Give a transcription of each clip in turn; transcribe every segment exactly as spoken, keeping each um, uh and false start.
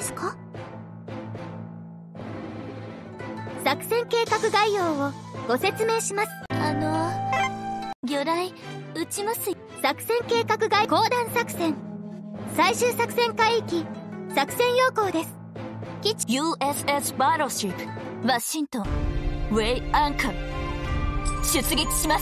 ですか？作戦計画概要をご説明します。あの魚雷撃ちますよ。作戦計画概要、降弾作戦最終作戦海域作戦要項です。基地 ユーエスエス バトルシップワシントンウェイアンカー出撃します。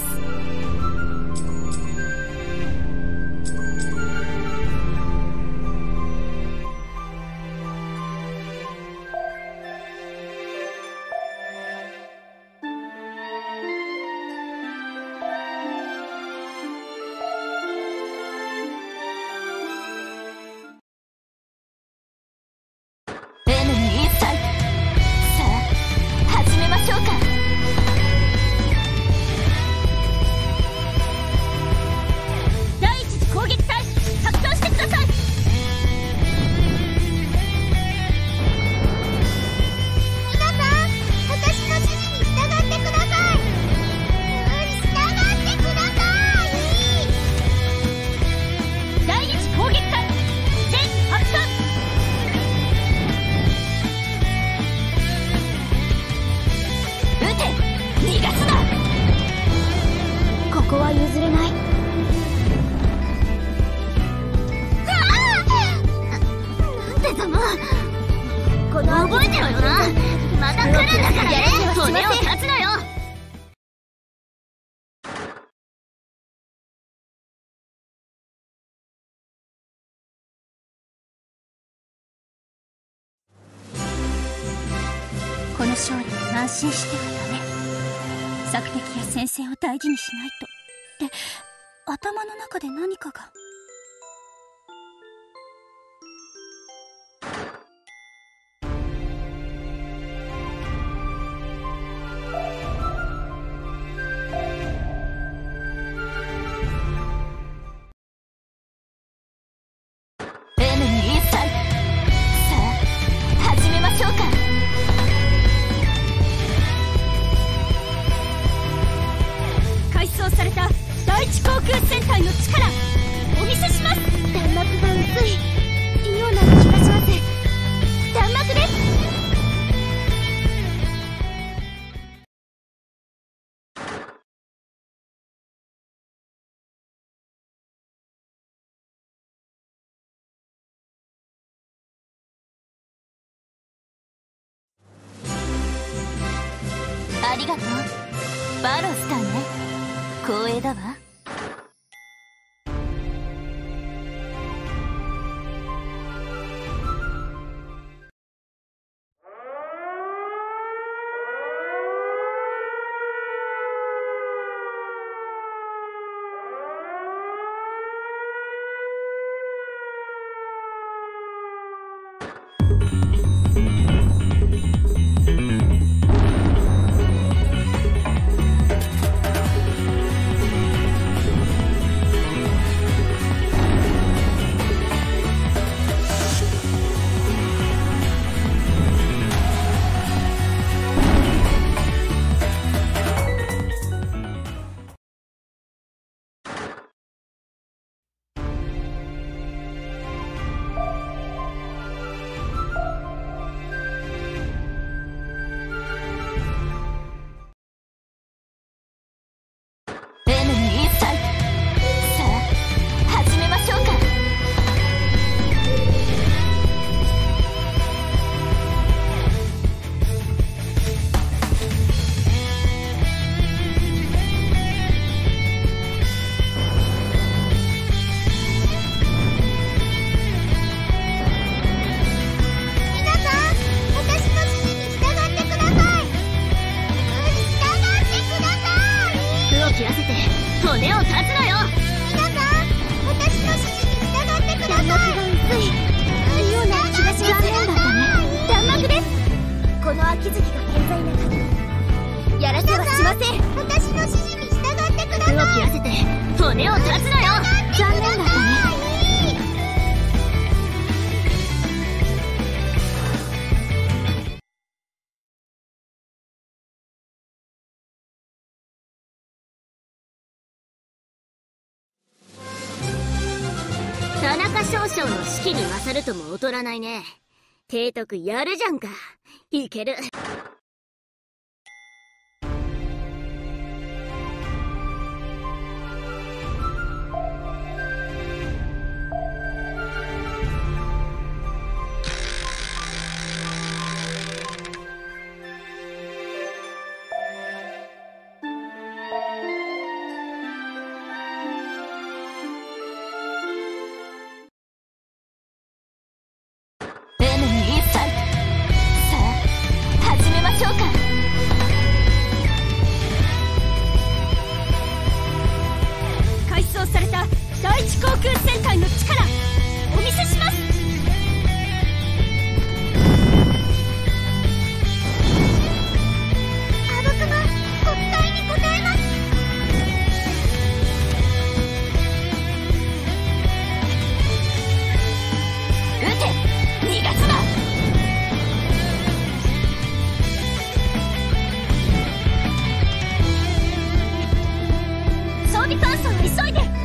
ここは譲れない。なんてざま、この覚えてろよな。また来るんだからね。骨を断つなよ。 この勝利に安心してはダメ。索敵や先制を大事にしないとって頭の中で何かが。された第一航空戦隊の力お見せします。 弾幕が薄いような気がします。弾幕です。 ありがとうバロスターね。光栄だわ。骨を断つのよ。 皆さん、私の指示に従ってください。弾幕が薄いような気がします。残念だったね。弾幕です。この秋月が健在な限りやらせはしません。私の指示に従ってください。 動き合わせて骨を断つのよ。 残念だったね。 田中少将の士気に勝るとも劣らないね。 提督やるじゃんか。いける。 航空戦隊の力お見せします。 あの様、ご期待に応えます。 撃て、逃がすな。装備乾燥を急いで。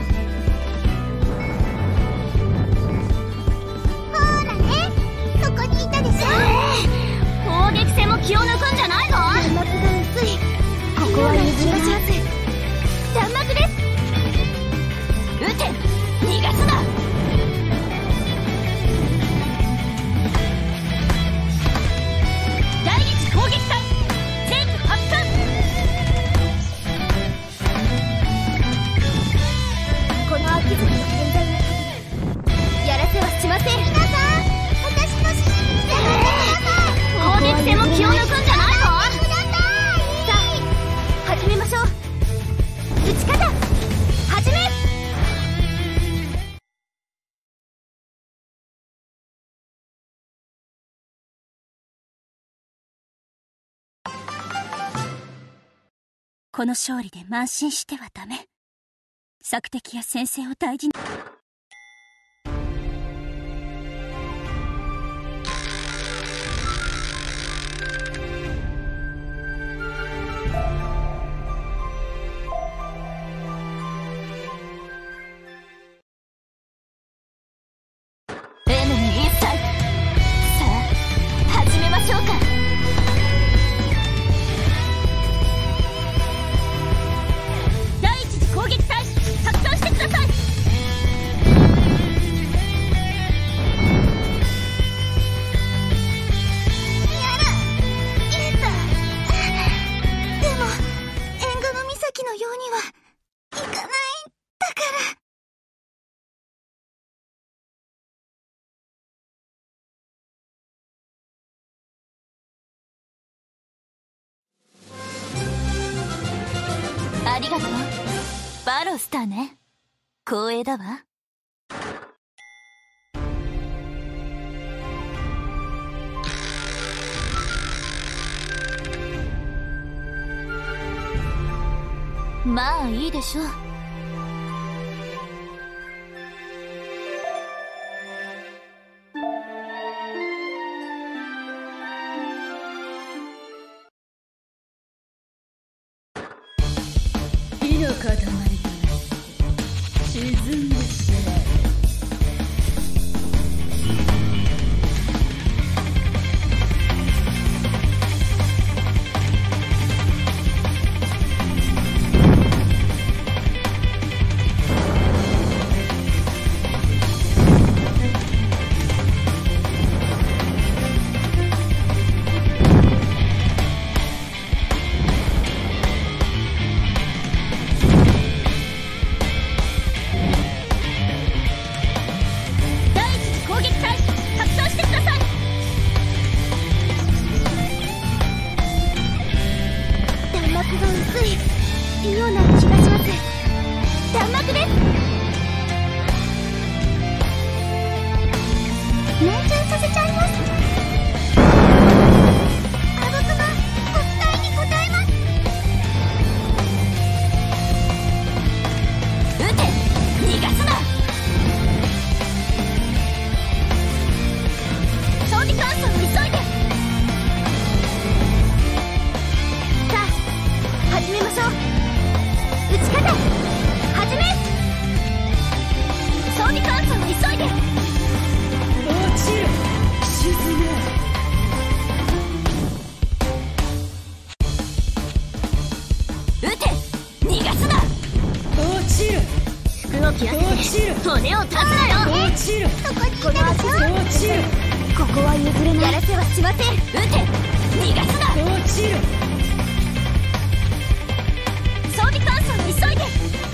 気を抜くんじゃないぞ。 弾幕が薄い。ここは譲れます。弾幕です。 撃て、逃がすな。第一攻撃隊全発艦。 この秋月の健在の限りやらせはしません。皆さん、私の指示に従ってください。 攻撃戦も気を抜くんじゃないぞ。 さあ、始めましょう。撃ち方始め。 この勝利で慢心してはダメ。索敵や先生を大事に。 ありがとう。バロスターね。光栄だわ。まあいいでしょう。 火の塊となって沈んでしまう。 き合わせて骨を断つなよ。 落ちる。 ここにいたでしょ。 落ちる。 ここは譲れない。やらせはしません。撃て、逃がすな。 落ちる。 装備乾燥急いで。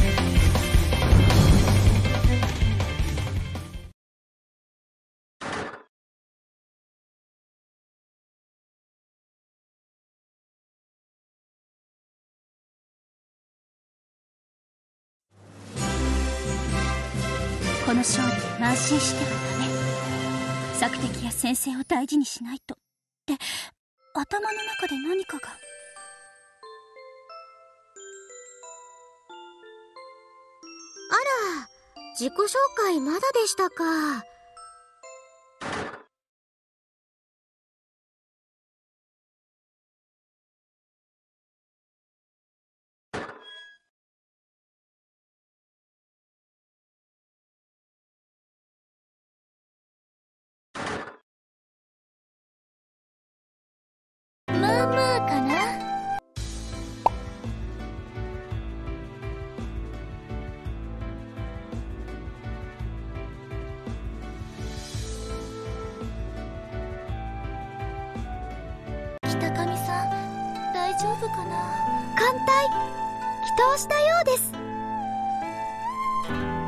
この勝利安心してはダメ。索敵や先生を大事にしないとって頭の中で何かが。 あら、自己紹介まだでしたか。まあまあかな。北上さん、大丈夫かな。艦隊、帰投したようです。